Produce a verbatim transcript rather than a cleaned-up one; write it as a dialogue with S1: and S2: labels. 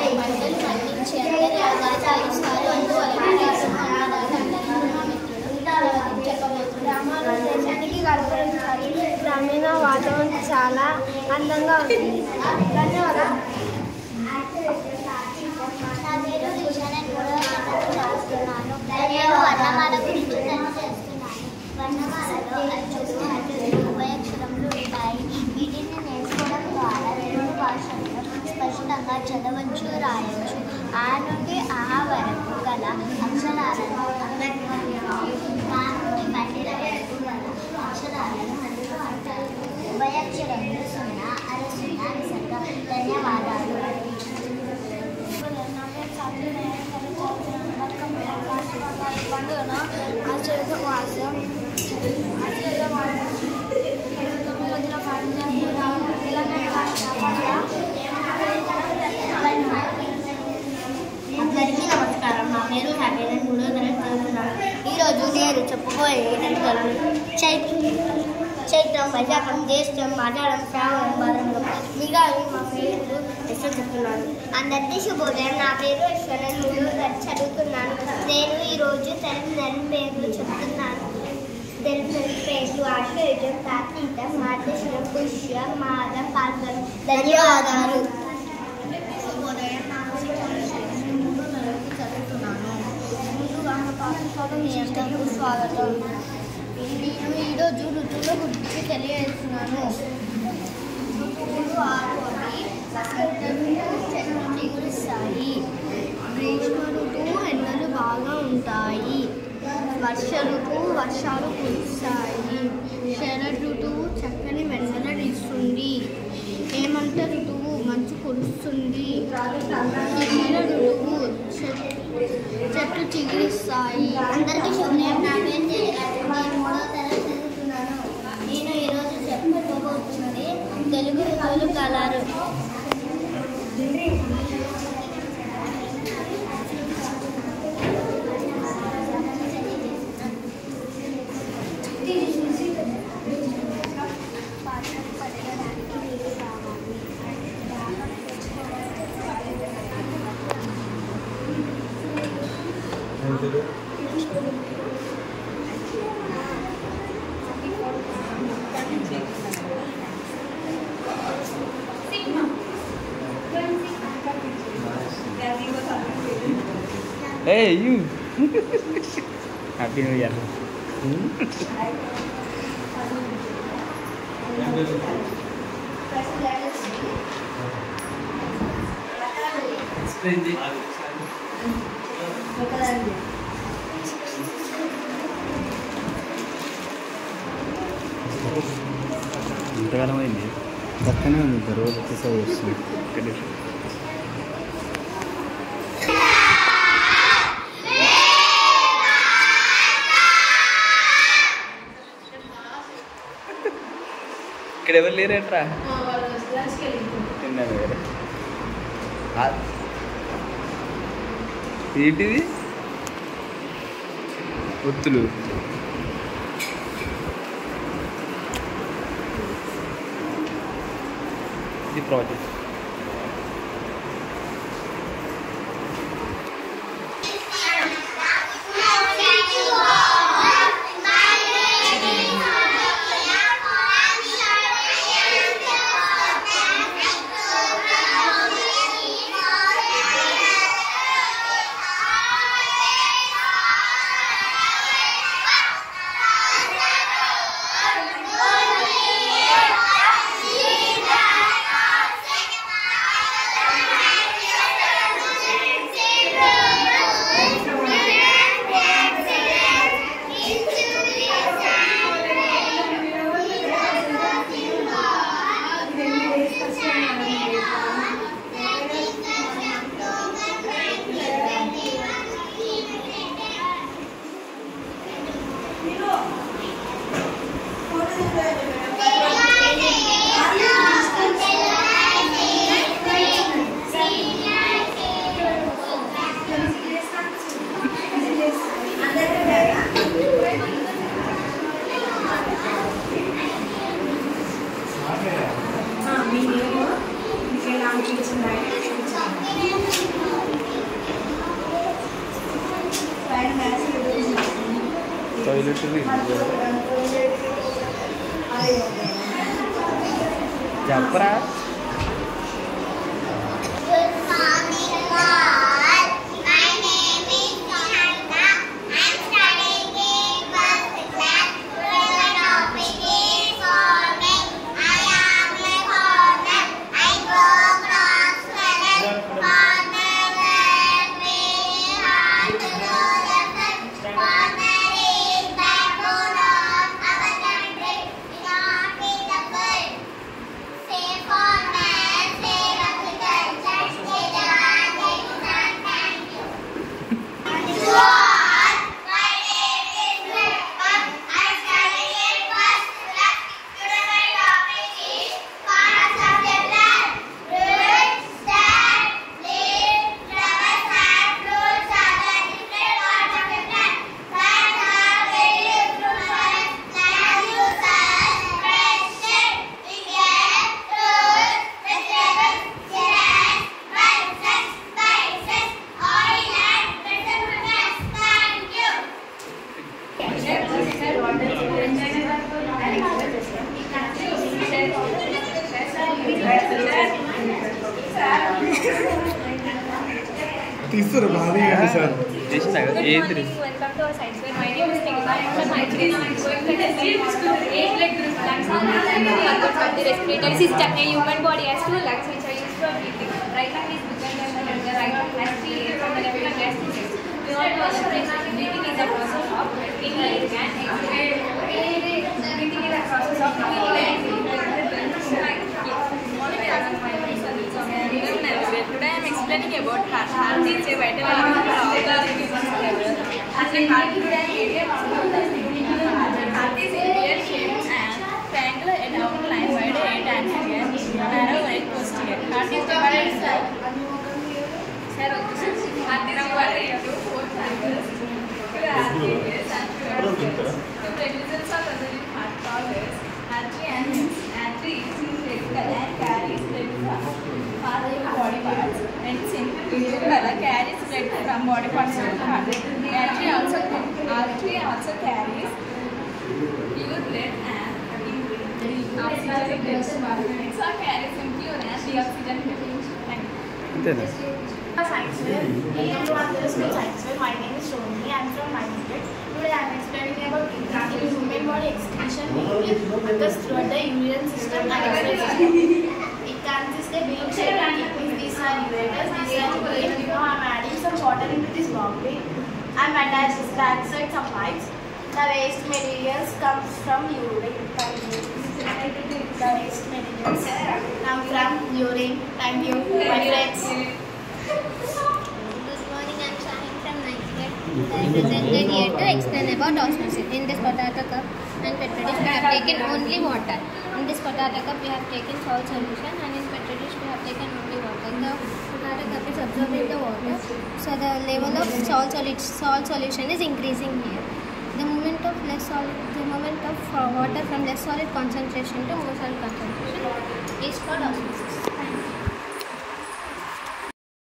S1: మంటలు మండించి అందరి యోగాలు సాగిస్తారు. అందువలన గ్రామాలు దేశానికి కలపరించాలి. గ్రామీణ వాతావరణం చాలా అందంగా ఉంటుంది. ధన్యవాదాలు. నా పేరు దిశ. నేను మూడవ తరగతి రాస్తున్నాను. నేను వర్ణమాల గురించి తెలియజేస్తున్నాను. వర్ణమాలలో అచ్చులు హల్లులు ఉభయక్షరములు ఉంటాయి. వీటిని నేర్చుకోవడం ద్వారా రెండు భాషల్లో స్పష్టంగా చదవచ్చు, రాయవచ్చు. ఆ నుండి ఆ వరకు గల అక్షరాలను ఆ నుండి మధ్య వరకు గల అక్షరాలను హల్లులు అంటారు. ఉభయక్షరములు సున్నా, అర సున్నా, నిసర్గ. ధన్యవాదాలు. పండుగను ఆచరణ వాసం అందరికీ నమస్కారం. నా పేరు హ్యాపీ. నేను మూడో తరగతి చదువుతున్నాను. ఈరోజు నేను చెప్పుకోయే నెలలు చైత్రం చైత్రం వైశాఖం, జ్యేష్టం, ఆషాఢం, శ్రావణం, భాద్రపదం. మీగా మా పేరు ఎస్టర్ చెప్తున్నాను. అందరికీ శుభోదయం. నా పేరు ఈశ్వర్. నేను మూడో తరగతి చదువుతున్నాను. నేను ఈరోజు తెలుగు నెల పేర్లు చెప్తున్నాను. తెలుగు నెల పేర్లు ఆశ్వయుజం, కార్తీకం, మార్గశిరం, పుష్యం, మాఘం, పాల్గొనం. ధన్యవాదాలు. శుభోదయం. నా పేరు మూడో తరగతి చదువుతున్నాను. ముందుగా పాఠశాలకు స్వాగతం. నేను ఈరోజు ఋతువుల గురించి తెలియజేస్తున్నాను. ఋతువులు ఆరు అవి చెట్లు చిగురిస్తాయి. గ్రీష్మ ఋతువు ఎండలు బాగా ఉంటాయి. వర్ష ఋతువు వర్షాలు కురుస్తాయి. శరద్ ఋతువు చక్కని వెన్నెల ఇస్తుంది. హేమంత ఋతువు మంచు కురుస్తుంది. శిశిర ఋతువు చెట్లు చిగురిస్తాయి. అందరికీ శుభోదయం. నా పేరు నేను మూడవ తరగతి చదువుతున్నాను. నేను ఈరోజు చెప్పుకోబోతున్నది తెలుగు ఋతువులు కలరు.
S2: Hey, you. Happy New Year. Explain it. ఇంతకాలం అయింది. పక్కనే ఉంది రోజు ఎక్సర్సైజ్ చేస్తుంది. ఇక్కడ ఎవరు లేరేట్రా? తిన్నాను వేరే. ఏంటిది? ఒత్తులు. ఇది ప్రాజెక్ట్. చెప్పరా
S1: Good morning, all. My name is Sohana. I'm studying in first class. Today my topic is farming. I am a farmer. I grow crops melon. Farmer let me have to know the sun. Farmer is backbone of our country. We not be the bird. Say farmer, say agriculture, say the land, thank you. God, my name is Rebecca. I'm studying in first class. Today my topic is parts of the plant. Roots, stem, leaf, flowers and fruits are the different parts of the plant. Plants are very useful for us. Plant uses fresh air. We get fruits, vegetables, cereals, pulses, spices, oil and petrochemicals. Thank you.
S3: తీస్తారు బాగా sir
S2: చేసినా కదా
S4: Good
S2: ఏంటి
S4: morning, welcome to our science fair. My name is Nikita. I am from ninth grade and I am going to test eight-leg plants on the respiratory system. A human body has two lungs which are used for breathing. Right lung is bigger than the left. The right lung has three air and the left lung has two air. We all know that breathing is a process of inhaling and exhaling. Breathing is a process of inhaling and exhaling. Today I am explaining about heart. Heart is a vital organ for all the organisms level. As a heart is an area of the heart is in shaped and triangular at outline, wide at anterior, narrow at posterior. Heart is divided into heart is divided into four triangles, two arteries and two arteries. The precursors of other heart causes artery and veins. Artery is spherical and carries blood from heart to body parts, and circular carries blood from body parts to heart. The artery also artery also carries pure blood and oxygen blood. It also carries impure and deoxygen blood. Thank you.
S2: అంతేనా
S5: Science fair. Welcome to our school science fair. My name is Shoni. I am from ninth grade. Today I am explaining about in human body excretion mainly occurs throughout the urinary system and excretory system. It consists of being shaped and kidneys. These are ureters. These are urine. Now I am adding some water into this bowl. I am attached backside some pipes. The waste materials comes from urine. The waste materials come from urine. Thank you, my friends.
S1: Good morning, I'm Shahin from ninth grade. I presented here to explain about osmosis. In this potato cup and petri dish, we have taken only water. In this potato cup, we have taken salt solution, and in petri dish, we have taken only water. The potato cup is absorbing the water, so the level of salt, solu- salt solution is increasing here. The movement of less solid, the movement of uh, water from less solid concentration to more solid concentration is called osmosis.